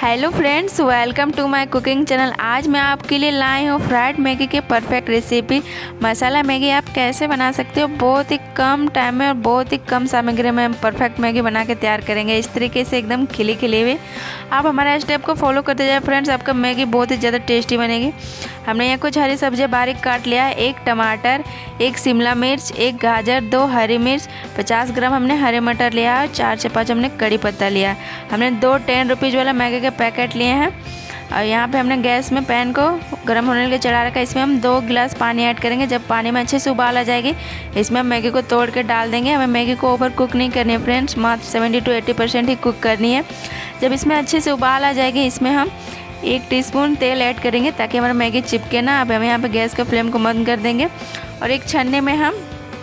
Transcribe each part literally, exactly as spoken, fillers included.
Hello friends, welcome to my cooking channel. आज मैं आपके लिए लाई हूँ फ्राइड मैगी के परफेक्ट रेसिपी। मसाला मैगी आप कैसे बना सकते हो, बहुत ही कम टाइम में और बहुत ही कम सामग्री में परफेक्ट मैगी बना के तैयार करेंगे। इस तरीके से एकदम खिली खिली हुई आप हमारा स्टेप को फॉलो करते जाए फ्रेंड्स, आपका मैगी बहुत ही ज़्यादा टेस्टी बनेगी। हमने यहाँ कुछ हरी सब्जियाँ बारीक काट लिया है, एक टमाटर, एक शिमला मिर्च, एक गाजर, दो हरी मिर्च, पचास ग्राम हमने हरे मटर लिया है और चार से पाँच हमने कड़ी पत्ता लिया है। हमने दो टेन रुपीज़ वाला मैगी के पैकेट लिए हैं और यहाँ पे हमने गैस में पैन को गर्म होने के लिए चढ़ा रखा है। इसमें हम दो गिलास पानी ऐड करेंगे। जब पानी में अच्छे से उबाल आ जाएगी, इसमें हम मैगी को तोड़ के डाल देंगे। हमें मैगी को ओवर कुक नहीं करनी है फ्रेंड्स, मात्र सेवेंटी टू एट्टी परसेंट ही कुक करनी है। जब इसमें अच्छे से उबाल आ जाएगी, इसमें हम एक टीस्पून तेल ऐड करेंगे ताकि हमारा मैगी चिपके ना। अब हम यहाँ पे गैस का फ्लेम को बंद कर देंगे और एक छन्ने में हम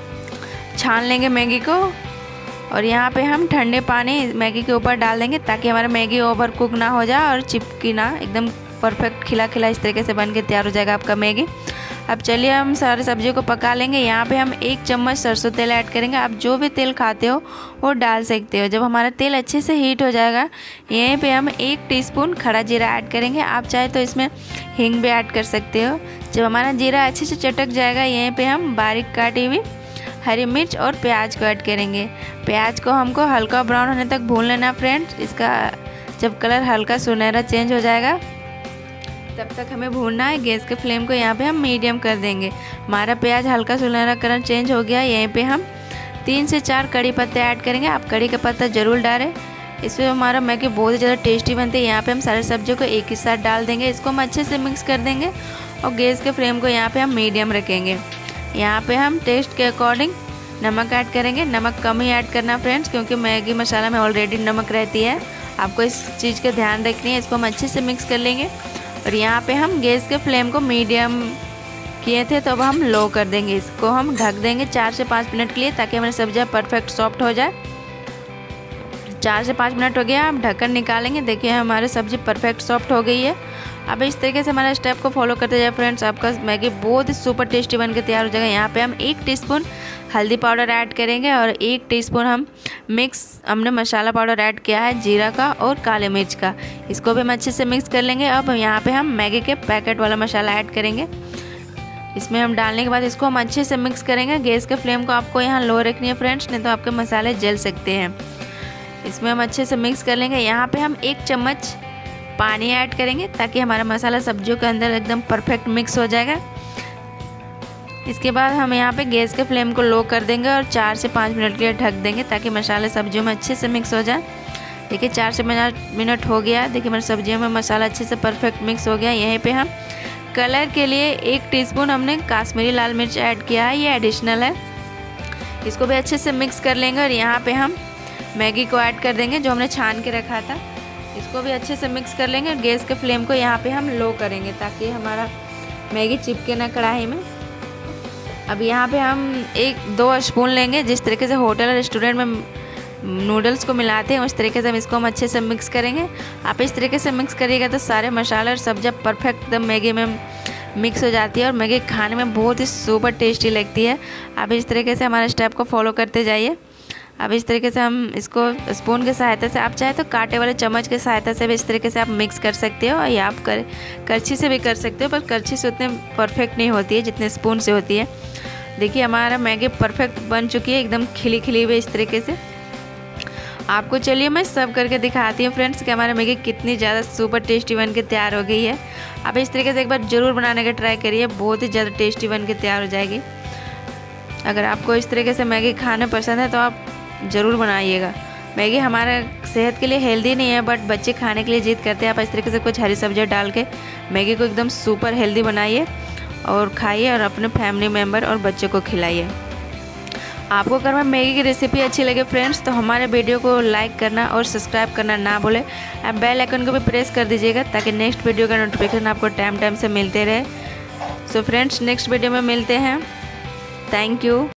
छान लेंगे मैगी को और यहाँ पे हम ठंडे पानी मैगी के ऊपर डाल देंगे ताकि हमारा मैगी ओवर कुक ना हो जाए और चिपकी ना, एकदम परफेक्ट खिला खिला इस तरीके से बन के तैयार हो जाएगा आपका मैगी। अब चलिए हम सारे सब्जियों को पका लेंगे। यहाँ पे हम एक चम्मच सरसों तेल ऐड करेंगे। आप जो भी तेल खाते हो वो डाल सकते हो। जब हमारा तेल अच्छे से हीट हो जाएगा, यहीं पे हम एक टीस्पून खड़ा जीरा ऐड करेंगे। आप चाहे तो इसमें हींग भी ऐड कर सकते हो। जब हमारा जीरा अच्छे से चटक जाएगा, यहीं पे हम बारीक काटी हुई हरी मिर्च और प्याज को ऐड करेंगे। प्याज को हमको हल्का ब्राउन होने तक भून लेना फ्रेंड्स। इसका जब कलर हल्का सुनहरा चेंज हो जाएगा तब तक हमें भूनना है। गैस के फ्लेम को यहाँ पे हम मीडियम कर देंगे। हमारा प्याज हल्का सुनहरा कलर चेंज हो गया। यहीं पे हम तीन से चार कड़ी पत्ते ऐड करेंगे। आप कड़ी का पत्ता ज़रूर डालें, इससे हमारा मैगी बहुत ही ज़्यादा टेस्टी बनती है। यहाँ पे हम सारे सब्जियों को एक ही साथ डाल देंगे। इसको हम अच्छे से मिक्स कर देंगे और गैस के फ्लेम को यहाँ पर हम मीडियम रखेंगे। यहाँ पे हम टेस्ट के अकॉर्डिंग नमक ऐड करेंगे। नमक कम ही ऐड करना फ्रेंड्स, क्योंकि मैगी मसाला में ऑलरेडी नमक रहती है। आपको इस चीज़ का ध्यान रखनी है। इसको हम अच्छे से मिक्स कर लेंगे और यहाँ पे हम गैस के फ्लेम को मीडियम किए थे तो अब हम लो कर देंगे। इसको हम ढक देंगे चार से पाँच मिनट के लिए ताकि हमारी सब्जियाँ परफेक्ट सॉफ्ट हो जाए। चार से पाँच मिनट हो गया, हम ढक्कन निकालेंगे। देखिए हमारी सब्ज़ी परफेक्ट सॉफ्ट हो गई है। अब इस तरीके से हमारा स्टेप को फॉलो करते जाए फ्रेंड्स, आपका मैगी बहुत ही सुपर टेस्टी बन के तैयार हो जाएगा। यहाँ पे हम एक टीस्पून हल्दी पाउडर ऐड करेंगे और एक टीस्पून हम मिक्स हमने मसाला पाउडर ऐड किया है जीरा का और काले मिर्च का। इसको भी हम अच्छे से मिक्स कर लेंगे। अब यहाँ पे हम मैगी के पैकेट वाला मसाला ऐड करेंगे। इसमें हम डालने के बाद इसको हम अच्छे से मिक्स करेंगे। गैस के फ्लेम को आपको यहाँ लो रखनी है फ्रेंड्स, नहीं तो आपके मसाले जल सकते हैं। इसमें हम अच्छे से मिक्स कर लेंगे। यहाँ पे हम एक चम्मच पानी ऐड करेंगे ताकि हमारा मसाला सब्जियों के अंदर एकदम परफेक्ट मिक्स हो जाएगा। इसके बाद हम यहाँ पे गैस के फ्लेम को लो कर देंगे और चार से पाँच मिनट के लिए ढक देंगे ताकि मसाले सब्जियों में अच्छे से मिक्स हो जाए। देखिए चार से पाँच मिनट हो गया। देखिए हमारी सब्जियों में मसाला अच्छे से परफेक्ट मिक्स हो गया। यहीं पे हम कलर के लिए एक टीस्पून हमने काश्मीरी लाल मिर्च ऐड किया है, ये एडिशनल है। इसको भी अच्छे से मिक्स कर लेंगे और यहाँ पर हम मैगी को ऐड कर देंगे जो हमने छान के रखा था। इसको भी अच्छे से मिक्स कर लेंगे और गैस के फ्लेम को यहाँ पे हम लो करेंगे ताकि हमारा मैगी चिपके ना कढ़ाई में। अब यहाँ पे हम एक दो स्पून लेंगे। जिस तरीके से होटल और रेस्टोरेंट में नूडल्स को मिलाते हैं उस तरीके से हम इसको हम अच्छे से मिक्स करेंगे। आप इस तरीके से मिक्स करिएगा तो सारे मसाले और सब्जियाँ परफेक्ट एकदम मैगी में मिक्स हो जाती है और मैगी खाने में बहुत ही सुपर टेस्टी लगती है। आप इस तरीके से हमारे स्टेप को फॉलो करते जाइए। अब इस तरीके से हम इसको स्पून की सहायता से, आप चाहे तो कांटे वाले चम्मच की सहायता से भी इस तरीके से आप मिक्स कर सकते हो, या आप कर करछी से भी कर सकते हो, पर करछी से उतने परफेक्ट नहीं होती है जितने स्पून से होती है। देखिए हमारा मैगी परफेक्ट बन चुकी है, एकदम खिली खिली हुई इस तरीके से। आपको चलिए मैं सर्व करके दिखाती हूँ फ्रेंड्स कि हमारा मैगी कितनी ज़्यादा सुपर टेस्टी बन के तैयार हो गई है। आप इस तरीके से एक बार ज़रूर बनाने का ट्राई करिए, बहुत ही ज़्यादा टेस्टी बन के तैयार हो जाएगी। अगर आपको इस तरीके से मैगी खाना पसंद है तो आप ज़रूर बनाइएगा। मैगी हमारे सेहत के लिए हेल्दी नहीं है, बट बच्चे खाने के लिए जिद करते हैं। आप इस तरीके से कुछ हरी सब्जियाँ डाल के मैगी को एकदम सुपर हेल्दी बनाइए और खाइए और अपने फैमिली मेम्बर और बच्चों को खिलाइए। आपको अगर मैं मैगी की रेसिपी अच्छी लगे फ्रेंड्स तो हमारे वीडियो को लाइक करना और सब्सक्राइब करना ना भूलें। आप बेल आइकन को भी प्रेस कर दीजिएगा ताकि नेक्स्ट वीडियो का नोटिफिकेशन आपको टाइम टाइम से मिलते रहे। सो फ्रेंड्स नेक्स्ट वीडियो में मिलते हैं। Thank you.